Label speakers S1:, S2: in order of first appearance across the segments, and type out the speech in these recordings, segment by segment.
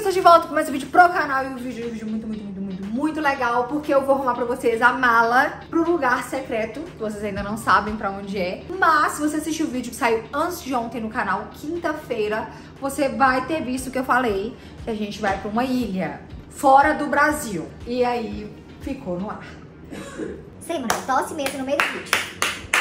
S1: estou de volta com mais um vídeo pro canal e um vídeo muito legal, porque eu vou arrumar pra vocês a mala pro lugar secreto, que vocês ainda não sabem pra onde é. Mas se você assistiu o vídeo que saiu antes de ontem no canal, quinta-feira, você vai ter visto que eu falei que a gente vai pra uma ilha fora do Brasil. E aí ficou no ar.
S2: Sei, mano, tosse mesmo no meio do vídeo.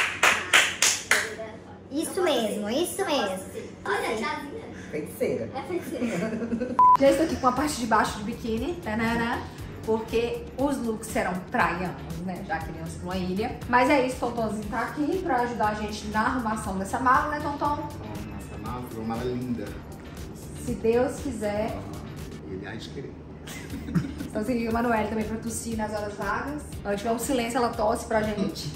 S2: Isso mesmo, isso mesmo. Olha, chazinha.
S3: Feiticeira.
S2: É feiticeira.
S1: Já estou aqui com a parte de baixo de biquíni, tanana, porque os looks serão praianos, né? Já que iremos pra uma ilha. Mas é isso, Tontonzinho tá aqui pra ajudar a gente na arrumação dessa mala, né, Tonton?
S3: Nossa mala foi uma mala linda.
S1: Se Deus quiser.
S3: Ele há de querer.
S1: Então seguindo a Manoel também pra tossir nas horas vagas. Quando tiver um silêncio, ela tosse pra gente.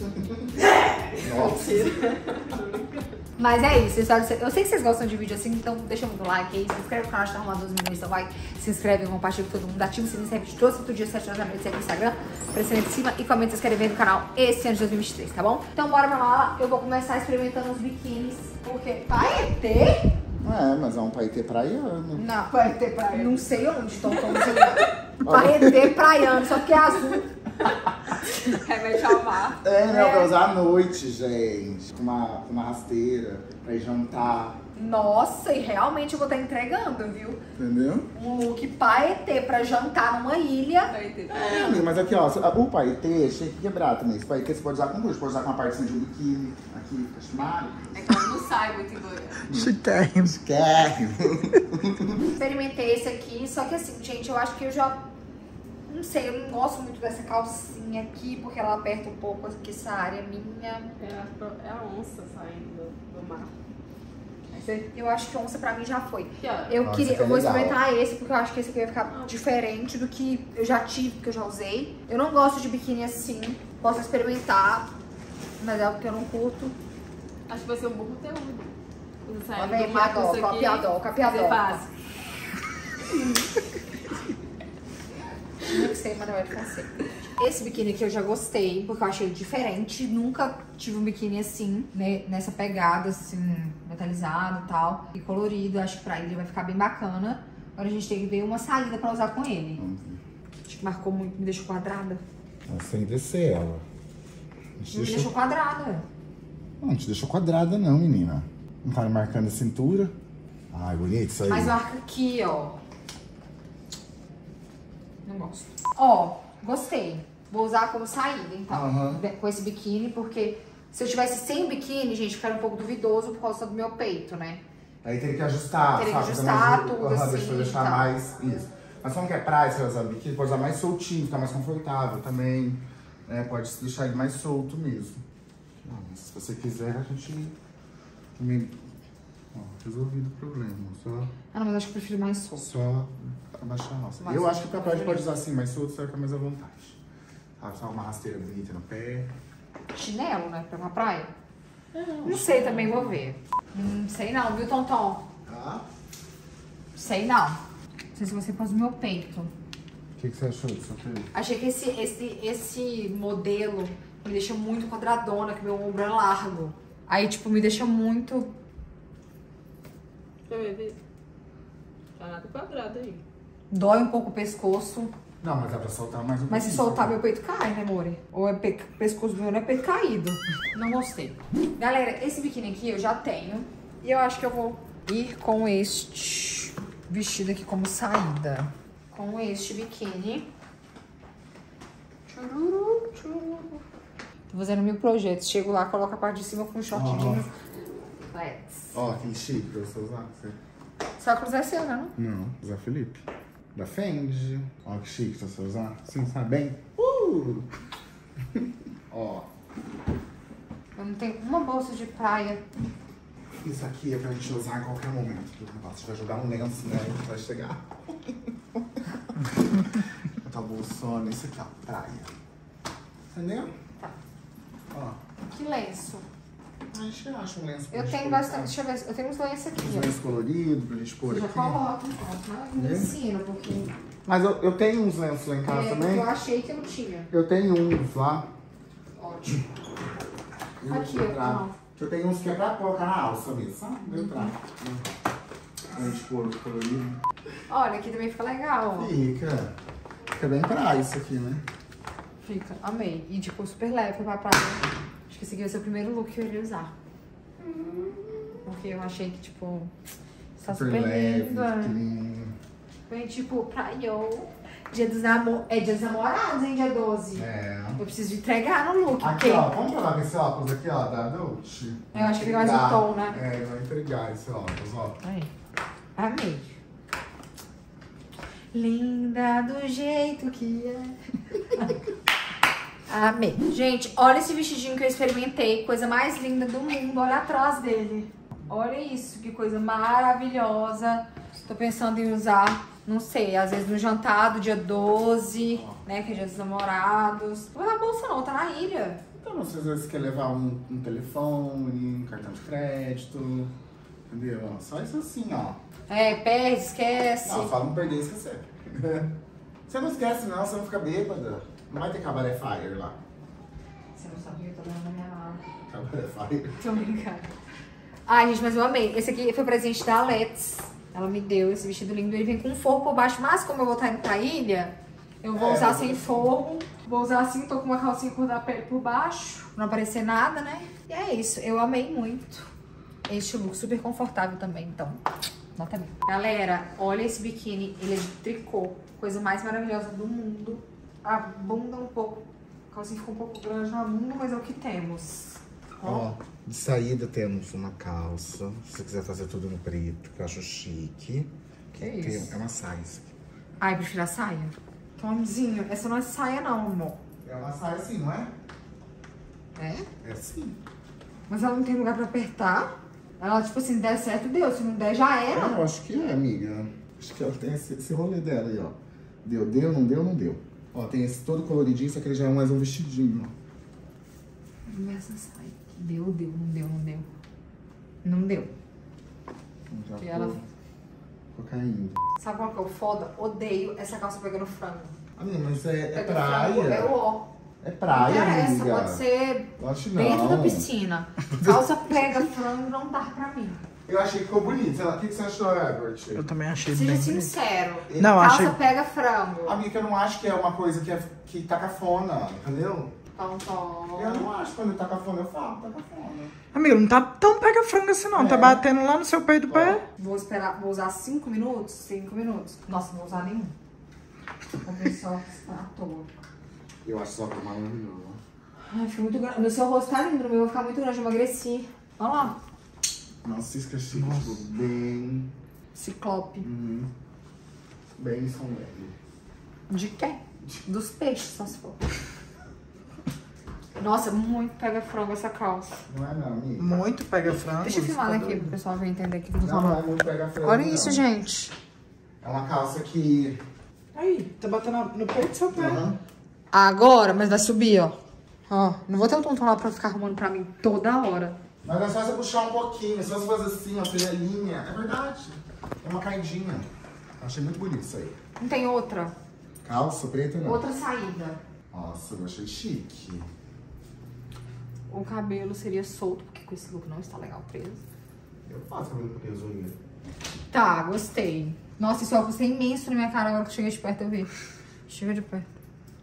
S3: Nossa.
S1: Mas é isso, eu sei que vocês gostam de vídeo assim, então deixa muito like aí, se inscreve no canal, tá arrumando 12 milhões, então vai, se inscreve, compartilha com todo mundo, ativa o sininho, sempre de todos os dias, 7 horas da noite, segue no Instagram, aparecendo aqui em cima e comenta se inscrever no canal esse ano de 2023, tá bom? Então bora pra mala, eu vou começar experimentando os biquínis, porque paetê?
S3: É, mas é um paetê praiano.
S1: Não, paetê praiano, não sei onde estão dizendo. Paetê praiano, só porque é azul. Remete ao mar.
S3: É, né? Pra usar à noite, gente. Com uma rasteira, pra ir jantar.
S1: Nossa, e realmente eu vou estar entregando, viu?
S3: Entendeu?
S1: Um look paetê pra jantar numa ilha.
S3: É, amiga, mas aqui, ó, o paetê é cheio de quebrar também. Esse paetê você pode usar com tudo. Você pode usar com uma partezinha de um biquíni, aqui, cachimaro.
S4: É que ela não sai muito em Goiânia.
S3: Chiquérrimo.
S1: Experimentei esse aqui, só que assim, gente, eu acho que eu já... Não sei, eu não gosto muito dessa calcinha aqui, porque ela aperta um pouco aqui essa área minha.
S4: É a onça saindo do mar.
S1: Eu acho que onça pra mim já foi.
S4: Aqui, ó.
S1: Eu
S3: Nossa,
S1: queria,
S3: que
S1: eu vou
S3: legal.
S1: experimentar esse, porque eu acho que esse aqui vai ficar diferente do que eu já tive, que eu já usei. Eu não gosto de biquíni assim, posso experimentar, mas é algo que eu não curto.
S4: Acho que vai ser um bom conteúdo. Você
S1: Ó,
S4: sai
S1: vem,
S4: do mar com isso aqui.
S1: copiador.
S4: Você faz.
S1: Tinha que ser Manoel Fonseca. Esse biquíni aqui eu já gostei, porque eu achei ele diferente. Nunca tive um biquíni assim, né, nessa pegada, assim, metalizado e tal. E colorido, acho que pra ele vai ficar bem bacana. Agora a gente tem que ver uma saída pra usar com ele.
S3: Vamos ver.
S1: Acho que marcou muito, me deixou quadrada.
S3: Sem descer ela.
S1: Me deixou quadrada.
S3: Não te deixou quadrada não, menina. Não tá marcando a cintura. Ai, bonito isso aí.
S1: Mas marca aqui, ó. Não gosto. Ó, gostei. Vou usar como saída, então.
S3: Aham.
S1: Com esse biquíni, porque se eu tivesse sem o biquíni, gente, ficaria um pouco duvidoso por causa do meu peito, né?
S3: Aí teria que ajustar,
S1: Teria que
S3: sabe?
S1: ajustar
S3: Fazer
S1: tudo,
S3: mais,
S1: assim,
S3: deixar
S1: então.
S3: mais, isso. Mas como que é praia, você vai usar biquíni, pode usar mais soltinho, ficar mais confortável também. Né? Pode deixar ele mais solto mesmo. Não, mas se você quiser, a gente também... Ó, resolvido o problema.
S1: Ah, não, mas acho que eu prefiro mais solto.
S3: Só abaixar a nossa.
S1: Mais
S3: Eu
S1: solto,
S3: acho que pra praia a gente pode usar assim, mais solto, você vai ficar mais à vontade. Sabe, só uma rasteira bonita no pé.
S1: Chinelo, né? Pra uma praia? Não sei também, vou ver. Sei não, viu, Tonton?
S3: Tá?
S1: Sei não. Não sei se você pôs no meu peito.
S3: O que você achou disso aqui?
S1: Achei que esse modelo me deixa muito quadradona, que meu ombro é largo. Aí, tipo, me deixa muito...
S4: Deixa eu ver. Tá nada quadrado aí.
S1: Dói um pouco o pescoço.
S3: Não, mas dá pra soltar mais um
S1: Mas se
S3: pouquinho,
S1: soltar,
S3: sabe?
S1: meu peito cai, né, amore? Ou é pescoço meu, não é peito caído. Não gostei. Galera, esse biquíni aqui eu já tenho. E eu acho que eu vou ir com este vestido aqui como saída. Com este biquíni. Tchururu, tchururu. Tô fazendo mil projetos. Chego lá, coloco a parte de cima com um short jeans. Flats.
S3: Ó, aquele chique pra você usar.
S1: Só cruzar esse ano, não?
S3: Não, Zé Felipe. Da Fendi. Ó, que chique pra você usar. Sim, sabe bem? Ó,
S1: Eu não tenho uma bolsa de praia.
S3: isso aqui é pra gente usar em qualquer momento do negócio. Vai jogar um lenço, né? Que vai chegar. Tá bolsona, isso aqui, ó, praia. Entendeu?
S1: Tá.
S3: Ó,
S1: Que lenço.
S3: a gente acha um lenço pra
S1: Eu
S3: gente
S1: tenho
S3: colocar.
S1: bastante, deixa eu ver, eu tenho uns lenços aqui,
S3: Uns
S1: ó.
S3: lenços coloridos pra gente pôr
S1: Você já
S3: aqui.
S1: coloca, então, me ensina um pouquinho.
S3: Mas eu tenho uns lenços lá em casa também.
S1: Eu achei que eu não tinha.
S3: Eu tenho uns lá.
S1: Ótimo.
S3: Eu
S1: Aqui,
S3: vou
S1: ó,
S3: pra-
S1: ó.
S3: Eu tenho uns que é pra colocar na alça mesmo, sabe? Eu trago. A gente pôr colorido.
S1: Olha, aqui também fica legal, ó.
S3: Fica bem praia isso aqui, né?
S1: Fica, amei. E tipo, super leve pra praia. Acho que esse aqui vai ser o primeiro look que eu iria usar. Porque eu achei que, tipo, está super linda. Bem, tipo, praiou. Dia dos namorados, hein? Dia 12.
S3: É.
S1: Eu preciso entregar no look.
S3: Aqui,
S1: porque
S3: ó, vamos provar com esse óculos aqui, ó, da Dolce.
S1: eu acho que fica mais o tom, né?
S3: É, vai entregar esse óculos, ó.
S1: Aí. Amei. Linda do jeito que é. Amei. Gente, olha esse vestidinho que eu experimentei. Coisa mais linda do mundo. Olha atrás dele. Olha isso, que coisa maravilhosa. Tô pensando em usar, não sei, às vezes no jantar do dia 12, né, que é dia dos namorados. Não vai na bolsa não, tá na ilha.
S3: Então, às vezes você quer levar um telefone, um cartão de crédito, entendeu? Só isso assim, ó.
S1: É, perde, esquece.
S3: Não, fala não perder e esquecer. Você não esquece não, você não fica bêbada. Não vai ter cabaré fire lá.
S1: Você não sabia, eu tô dando na minha mala.
S3: Cabaré fire.
S1: Tô brincando. Ai, gente, mas eu amei. Esse aqui foi presente da Let's. Ela me deu esse vestido lindo. Ele vem com forro por baixo, mas como eu vou estar indo pra ilha, eu vou usar sem forro. Vou usar assim, tô com uma calcinha cor da pele por baixo, pra não aparecer nada, né? E é isso, eu amei muito. Este look super confortável também, então, nota mil. Galera, olha esse biquíni, ele é de tricô. Coisa mais maravilhosa do mundo. A bunda um pouco, a calcinha ficou um pouco grande na bunda, mas é o que temos.
S3: Ó, de saída temos uma calça. Se você quiser fazer tudo no preto, que eu acho chique.
S1: Que isso?
S3: É uma saia isso aqui.
S1: Ai, prefiro a saia. Tomzinho, essa não é saia não, amor.
S3: É uma saia assim, não é?
S1: É?
S3: É sim.
S1: Mas ela não tem lugar pra apertar. Ela, tipo assim, der certo, deu. Se não der, já era.
S3: Eu acho que é, amiga. Acho que ela tem esse rolê dela aí, ó. Deu, não deu, não deu. Ó, tem esse todo coloridinho, só que ele já é mais um vestidinho, ó.
S1: Essa saia. Deu, não deu. Não deu.
S3: Já
S1: E ela...
S3: ficou caindo.
S1: Sabe qual que é o foda? Odeio essa calça pegando frango.
S3: Amiga, mas é
S1: Pega
S3: praia.
S1: frango, é o ó.
S3: É praia,
S1: Não interessa,
S3: amiga.
S1: pode ser
S3: Eu acho
S1: dentro
S3: não.
S1: da piscina. Calça pega frango não dá pra mim.
S3: Eu achei que ficou bonito. Sei lá, o que você achou, Herbert?
S5: Eu também achei
S1: Seja
S5: bem bonito.
S1: sincero.
S5: Não,
S1: Calça
S5: achei...
S1: pega frango.
S3: Amiga, eu não acho que é uma coisa que tá cafona, entendeu?
S1: Então,
S3: Eu não acho que quando tá cafona, eu falo, tá cafona.
S5: Amigo, não tá tão pega frango assim não.
S3: É.
S5: Tá batendo lá no seu peito do pé.
S1: Vou esperar, vou usar 5 minutos? 5 minutos. Nossa, não vou usar nenhum. Comprei só à toa.
S3: Eu acho só que é maravilhoso.
S1: Ai, fica muito grande. No seu rosto tá lindo, no meu vai ficar muito grande, eu emagreci. Olha lá.
S3: Nossa, isso que é chique, tipo, bem...
S1: Ciclope.
S3: Bem São Leve.
S1: De quem? Dos peixes, só se for. Nossa, muito pega frango essa calça.
S3: Não é não, amiga?
S5: Muito pega frango.
S1: Deixa eu filmar
S5: tá
S1: aqui
S5: doido.
S1: pro pessoal ver entender o que eu tô
S3: Não, não
S1: falando.
S3: é muito pega frango,
S1: Olha
S3: não.
S1: isso, gente.
S3: É uma calça que...
S5: Aí, tá batendo no peito do seu pé.
S3: Aham.
S1: Agora, mas vai subir, ó. Ó, não vou ter um tonto lá pra ficar arrumando pra mim toda hora.
S3: Mas é só você puxar um pouquinho, se você fazer assim, ó, ter a linha. É verdade. É uma caidinha. Achei muito bonito isso aí.
S1: Não tem outra?
S3: Calça preta, não.
S1: Outra saída.
S3: Nossa, eu achei chique.
S1: O cabelo seria solto, porque com esse look não está legal preso.
S3: Eu faço cabelo preso ainda.
S1: Tá, gostei. Nossa, esse óculos é imenso na minha cara agora que eu cheguei de perto, eu vi. Chega de perto.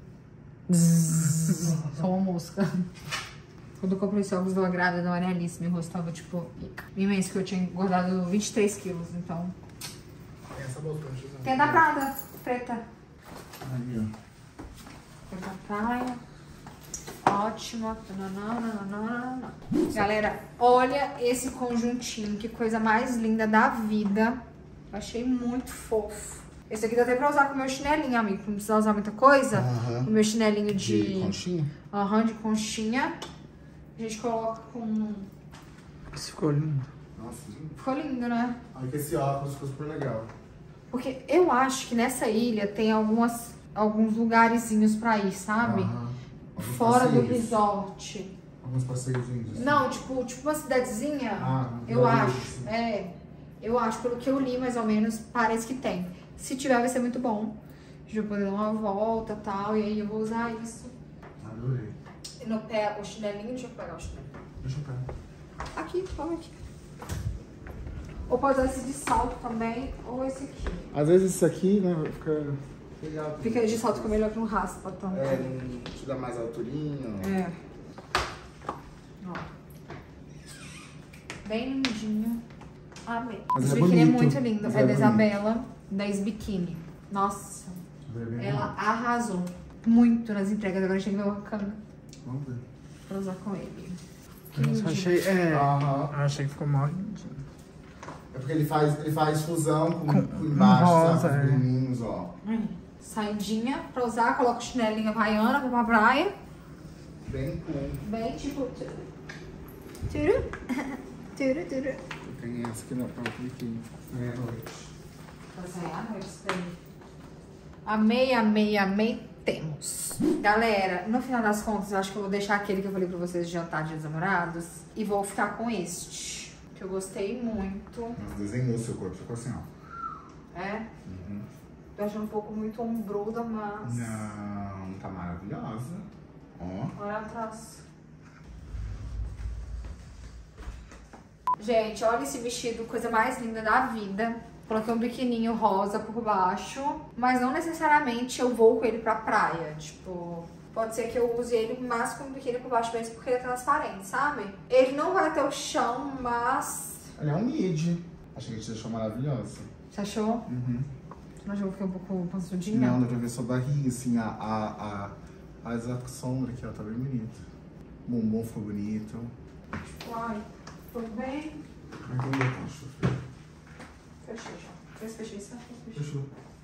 S1: Zzz, só uma mosca. Quando eu comprei esse óculos, eu grávida da Maria Alice, meu rosto tava, tipo, imenso, que eu tinha engordado 23 quilos, então...
S3: Tem essa bolsa pra gente usar.
S1: Tem a da Prada, preta.
S3: Aí, ó.
S1: Foi da praia. Ótima. Nananana. Galera, olha esse conjuntinho. Que coisa mais linda da vida. Achei muito fofo. Esse aqui dá até pra usar com o meu chinelinho, amigo. Não precisa usar muita coisa.
S3: Aham.
S1: O meu chinelinho
S3: De
S1: de...
S3: conchinha?
S1: Aham, de conchinha. A gente coloca com...
S5: Isso ficou lindo.
S3: Nossa, gente.
S1: Ficou lindo, né?
S3: Olha que esse óculos ficou super legal.
S1: Porque eu acho que nessa ilha tem alguns lugarzinhos pra ir, sabe?
S3: Aham. Alguns
S1: Fora do
S3: passeios.
S1: resort.
S3: Alguns passeiozinhos. assim.
S1: Não, tipo uma cidadezinha. Eu
S3: vilarejo,
S1: acho.
S3: assim.
S1: É. Eu acho, pelo que eu li, mais ou menos, parece que tem. Se tiver, vai ser muito bom. A gente vai poder dar uma volta e tal. E aí eu vou usar isso.
S3: Adorei.
S1: No pé, o chinelinho. Deixa eu pegar o chinelo.
S3: Deixa eu pegar.
S1: Aqui, toma aqui. Ou pode usar esse de salto também, ou esse aqui.
S3: Às vezes isso aqui, né, fica legal.
S1: Fica de salto, fica melhor que não raspa tanto.
S3: não te dá mais alturinho.
S1: É. Ó. Bem lindinho. Amei.
S3: Mas
S1: Esse
S3: é
S1: biquíni é
S3: bonito.
S1: muito lindo.
S3: Mas
S1: É
S3: é
S1: da
S3: bonito.
S1: Isabela, da Isbiquíni. Nossa, ela arrasou muito nas entregas. Agora a gente tem que ver o Wakanda
S3: Vamos ver.
S1: pra usar com ele. Que
S5: Nossa,
S1: lindinho.
S5: achei.
S3: Aham.
S5: Achei que ficou mó lindinho.
S3: É porque ele faz fusão com
S5: Com
S3: embaixo,
S5: rosa,
S3: sabe?
S5: é.
S3: Os brilhinhos, ó.
S1: Saidinha pra usar, coloca o chinelinho havaiana pra praia.
S3: Bem cool.
S1: Bem tipo. Turu. Turu, turu.
S3: Tem essa aqui na própria biquíni. É, noite.
S1: Pra sair à noite isso daí. Amei, amei, amei. Temos. Galera, no final das contas, eu acho que eu vou deixar aquele que eu falei pra vocês de jantar de namorados. E vou ficar com este. Que eu gostei muito.
S3: Mas desenhou seu corpo, ficou assim, ó.
S1: É?
S3: Uhum.
S1: Tô achando um pouco muito ombruda, mas.
S3: Não, tá maravilhosa. Ó.
S1: Olha atrás. Gente, olha esse vestido, coisa mais linda da vida. Coloquei um biquininho rosa por baixo, mas não necessariamente eu vou com ele pra praia. Tipo, pode ser que eu use ele mais com um biquíni por baixo mesmo, porque ele é transparente, sabe? Ele não vai até o chão, mas...
S3: Ele é um mid. Achei que te deixou maravilhosa.
S1: Você achou?
S3: Uhum.
S1: Você não achou que eu fiquei um pouco pançudinha?
S3: Não, dá pra ver sua barriga, assim, a sombra aqui, ó, tá bem bonita. O bumbum ficou bonito.
S1: Ai, foi bem...
S3: Ai, que bonito, acho.
S1: Fechei já. Fechei, certo?
S3: Fechou.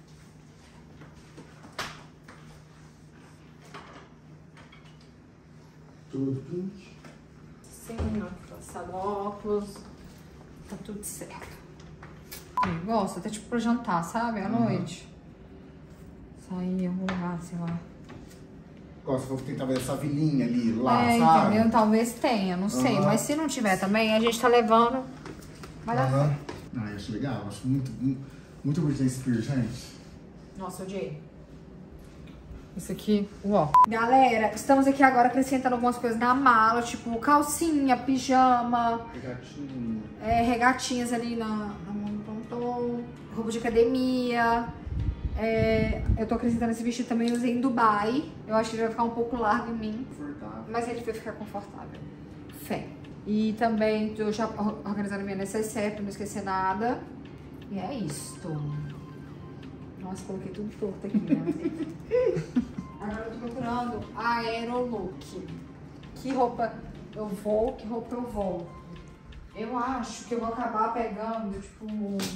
S3: Tudo pink.
S1: Sim, ó, passado óculos. Tá tudo certo. Eu gosto, até tipo pra jantar, sabe? À noite. Sair, arrumar, sei lá.
S3: Gosto, vou tentar ver essa vilinha ali, lá,
S1: É,
S3: sabe?
S1: entendeu? Talvez tenha, não sei.
S3: Aham.
S1: Mas se não tiver também, a gente tá levando. Vai dar
S3: Aham.
S1: certo.
S3: Ah, eu acho legal, acho muito Britney Spears, gente.
S1: Nossa, odiei. Isso aqui, uó. Galera, estamos aqui agora acrescentando algumas coisas na mala, tipo calcinha, pijama,
S3: Gatinho.
S1: regatinhas ali na mão do pompom, roupa de academia. Eu tô acrescentando esse vestido também, eu usei em Dubai. Eu acho que ele vai ficar um pouco largo em mim,
S3: Confortável.
S1: mas ele vai ficar confortável. Fé. E também tô já organizando minha necessaire pra não esquecer nada. E é isto. Nossa, coloquei tudo torto aqui, né? Agora eu tô procurando a Aerolook. Que roupa eu vou, que roupa eu vou. Eu acho que eu vou acabar pegando, tipo...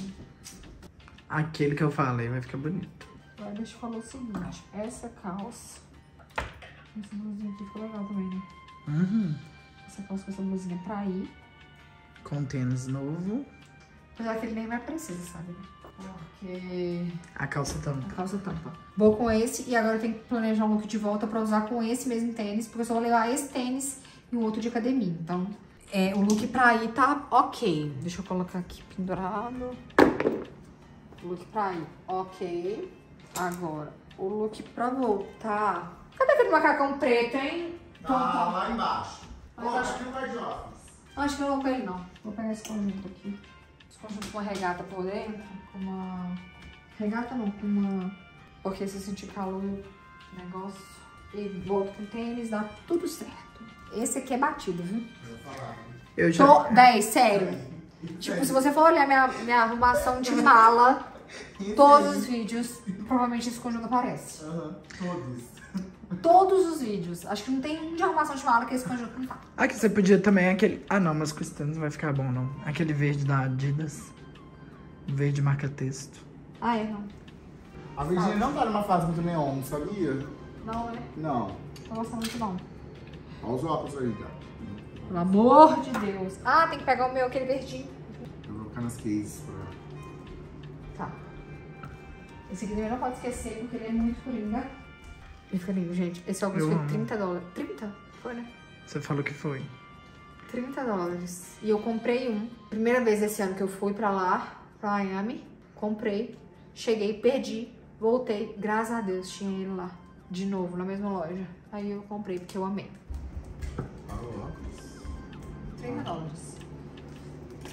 S5: Aquele que eu falei vai ficar bonito.
S1: Agora deixa eu falar o seguinte. Essa calça... Essa blusinha aqui ficou legal também, né?
S5: Uhum.
S1: Essa calça com essa blusinha pra ir.
S5: Com tênis novo.
S1: Apesar que ele nem vai precisar, sabe? Porque...
S5: A calça tampa.
S1: A calça tampa. Vou com esse e agora eu tenho que planejar um look de volta pra usar com esse mesmo tênis, porque eu só vou levar esse tênis e o outro de academia. Então, o look pra ir tá ok. Deixa eu colocar aqui pendurado. O look pra ir, ok. Agora, o look pra voltar... Cadê aquele macacão preto, hein?
S3: Tá lá embaixo.
S1: Mas
S3: Ó,
S1: acho-
S3: aqui no guarda-office.
S1: Acho que eu não vou com ele, não. Vou pegar esse conjunto aqui. Esse conjunto com uma regata por dentro. Com uma... Regata não, com uma... Porque se sentir calor, negócio... E volto com tênis, dá tudo certo. Esse aqui é batido, viu?
S3: Eu vou falar.
S5: Eu já...
S1: Véi, sério. Tipo, se você for olhar minha arrumação de mala, todos os vídeos, provavelmente esse conjunto aparece.
S3: Aham, todos.
S1: Todos os vídeos. Acho que não tem um de arrumação de mala que esse conjunto não tá.
S5: Aqui você podia também aquele... Ah, não, mas com esse tênis não vai ficar bom, não. Aquele verde da Adidas. Verde marca texto.
S1: Ah, é, não.
S3: A Virgínia não tá numa fase muito neon, sabia?
S1: Não, né?
S3: Não.
S1: Não gosto muito, não.
S3: Olha os óculos aí, tá?
S1: Pelo amor de Deus. Ah, tem que pegar o meu, aquele verdinho.
S3: Eu vou colocar nas cases pra...
S1: Tá. Esse aqui também não pode esquecer, porque ele é muito coringa. Ele fica lindo, gente. Esse óculos
S5: Eu
S1: foi
S5: amo.
S1: 30 dólares. 30? Foi, né?
S5: Você falou que foi.
S1: 30 dólares. E eu comprei um. Primeira vez esse ano que eu fui pra lá, pra Miami. Comprei. Cheguei, perdi. Voltei. Graças a Deus tinha ele lá. De novo, na mesma loja. Aí eu comprei, porque eu amei.
S3: Olha o óculos.
S1: 30 dólares.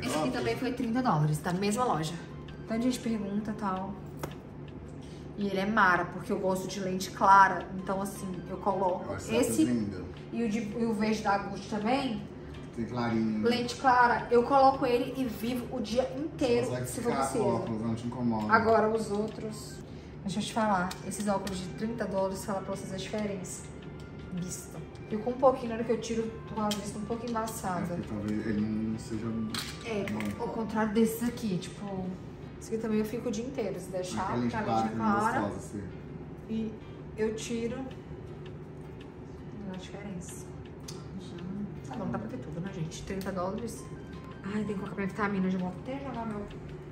S1: Esse aqui também foi $30, da mesma loja. Então a gente pergunta e tal. E ele é Mara, porque eu gosto de lente clara. Então assim, eu coloco esse e o verde da Gucci também.
S3: Tem clarinho.
S1: Lente clara, eu coloco ele e vivo o dia inteiro, se for preciso.
S3: Óculos, não te incomoda.
S1: Agora os outros... Deixa eu te falar, esses óculos de $30, fala pra vocês a diferença. Vista. E com um pouquinho, na hora que eu tiro, tô com a vista um pouco embaçada.
S3: Talvez ele não seja...
S1: Ao contrário desses aqui, tipo... Esse aqui também eu fico o dia inteiro, se deixar, porque a lente é clara. E eu tiro... Não há diferença. Tá bom, dá pra ter tudo, né, gente? $30. Ai, tem que colocar minha vitamina, já vou até jogar meu...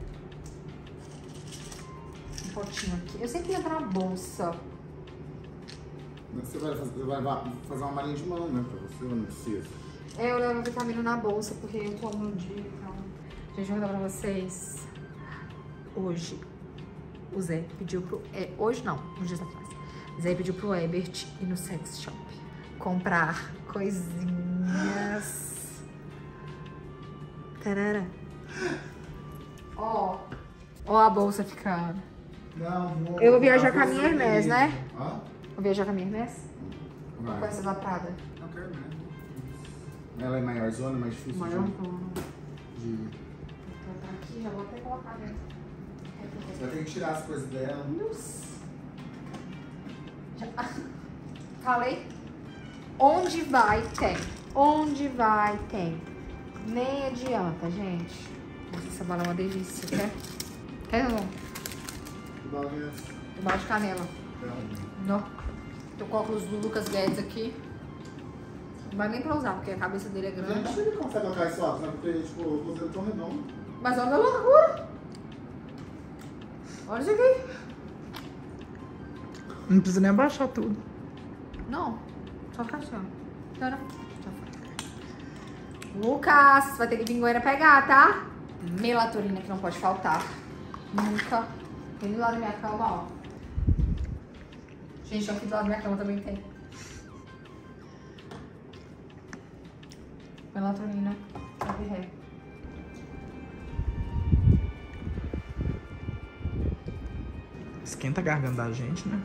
S1: Um potinho aqui. Eu sempre entro na bolsa.
S3: Você vai fazer uma malinha de mão, né, pra você, ou não precisa?
S1: Eu levo a vitamina na bolsa, porque eu tomo no dia, então... Gente, vou contar pra vocês. Hoje, o Zé pediu pro... hoje não, uns dias atrás. O Zé pediu pro Ebert ir no sex shop. Comprar coisinhas. Tarara. Ó a bolsa ficando.
S3: Não,
S1: eu vou viajar com a minha Hermès, né?
S3: Hã?
S1: Vou viajar com a minha Hermès?
S3: Vai.
S1: Com essa da Prada?
S3: Não quero mesmo. Ela é maior zona, mais difícil
S1: Maior
S3: de...
S1: Então tá aqui, já vou até colocar dentro.
S3: Você vai ter que tirar as coisas dela.
S1: Nossa. Falei? Onde vai, tem. Onde vai, tem. Nem adianta, gente. Nossa, essa bala é uma delícia, quer? Quer, não? Bala de canela. Não. Tô com o óculos do Lucas Guedes aqui. Não vai nem pra usar, porque a cabeça dele é grande.
S3: Eu não sei como você vai colocar esse óculos, né? Porque, tipo, o rosto é tão redondo.
S1: Mas olha a largura. Olha isso aqui.
S5: Não precisa nem abaixar tudo.
S1: Não. Só ficar assim, ó. Tcharam. Lucas, vai ter que vir em Goiânia pegar, tá? Melatonina que não pode faltar. Nunca. Tem do lado da minha cama, ó. Gente, aqui do lado da minha cama também tem. Melatonina. Ré.
S5: Esquenta a garganta da gente, né?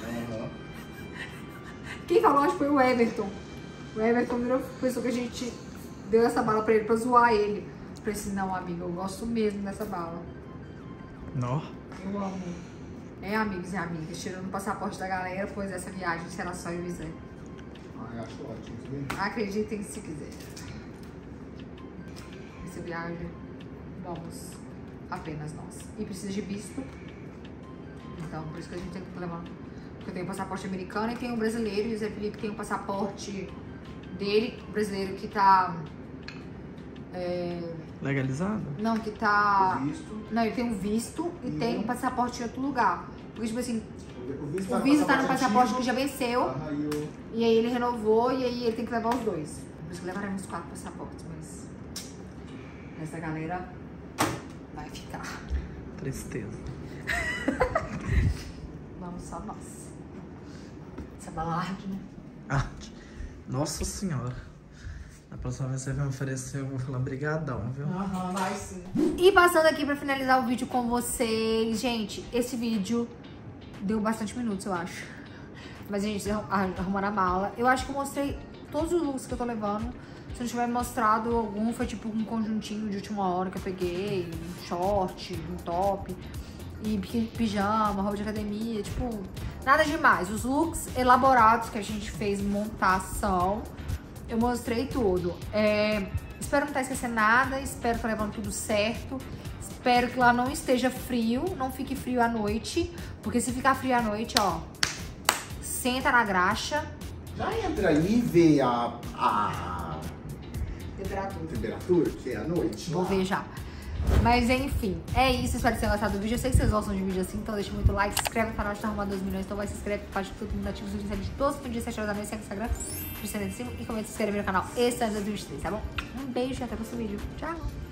S1: Quem falou, acho que foi o Everton. O Everton pensou que a gente deu essa bala pra ele, pra zoar ele. Eu falei assim, não, amiga, eu gosto mesmo dessa bala.
S5: Nó.
S1: Eu amo. Amigos e amigas, tirando o passaporte da galera, pois essa viagem será só eu e Zé.
S3: Eu acho ótimo, sim.
S1: Acreditem se quiser. Essa viagem, vamos apenas nós. E precisa de visto. Então, por isso que a gente tem que levar. Porque eu tenho o passaporte americano e tem o brasileiro. E o Zé Felipe tem o passaporte dele, o brasileiro que tá...
S5: Legalizado?
S1: Não, que tá...
S3: Visto.
S1: Não, ele tem um visto e tem um passaporte em outro lugar. Porque, tipo assim,
S3: O
S1: o visto tá no passaporte que já venceu.
S3: eu...
S1: E aí ele renovou e aí ele tem que levar os dois. Por isso que levaremos 4 passaportes, mas... Essa galera vai ficar.
S5: Tristeza.
S1: Vamos só nós. Essa balarde, né?
S5: Ah, nossa senhora. Na próxima vez você vai me oferecer, eu vou falar brigadão, viu?
S1: Aham, vai sim. E passando aqui pra finalizar o vídeo com vocês. Gente, esse vídeo deu bastante minutos, eu acho. Mas a gente arrumando a mala. Eu acho que eu mostrei todos os looks que eu tô levando. Se não tiver mostrado algum, foi tipo um conjuntinho de última hora que eu peguei. Um short, um top. E pijama, roupa de academia, tipo, nada demais. Os looks elaborados que a gente fez montação, eu mostrei tudo. Espero não estar esquecendo nada, espero estar levando tudo certo. Espero que lá não esteja frio, não fique frio à noite. Porque se ficar frio à noite, ó, senta na graxa.
S3: Já entra aí e vê a temperatura, que é à noite.
S1: Vou ver já. Mas enfim, é isso. Espero que vocês tenham gostado do vídeo. Eu sei que vocês gostam de vídeo assim, então deixa muito like, se inscreve no canal, a gente tá arrumando 2 milhões. Então vai se inscrever, faz todo mundo ativo os vídeos de todos os dias, 7 horas da manhã, segue o Instagram, e comenta e se inscrever no canal esse ano de 2023, tá bom? Um beijo e até o próximo vídeo. Tchau!